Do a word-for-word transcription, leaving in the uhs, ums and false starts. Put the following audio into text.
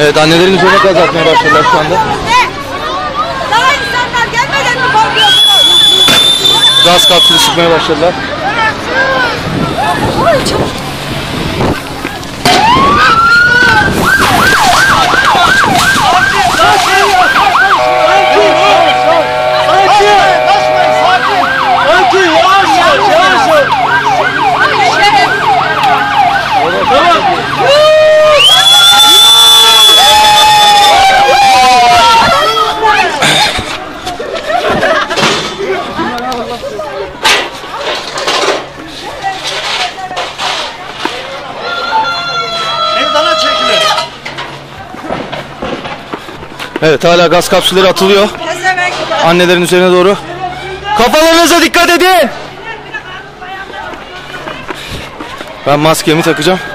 Evet, annelerin üzerine gaz atmaya başladılar şu anda. Daha insanlar gelmeden mi korkuyorsunuz? Gaz kapsülü sıkmaya başladılar. Evet, hala gaz kapsülleri atılıyor. Annelerin üzerine doğru. Kafalarınıza dikkat edin. Ben maskemi takacağım.